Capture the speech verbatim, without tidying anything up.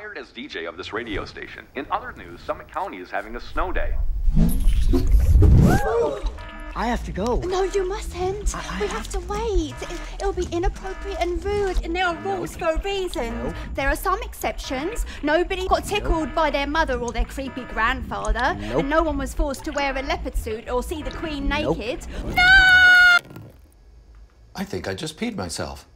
hired as D J of this radio station. In other news, Summit County is having a snow day. I have to go. No, you mustn't. I, I we have have to wait. It, it'll be inappropriate and rude, and there are rules Nope. for a reason. Nope. There are some exceptions. Nobody got tickled Nope. by their mother or their creepy grandfather, Nope. and no one was forced to wear a leopard suit or see the Queen Nope. naked. Nope. No! I think I just peed myself.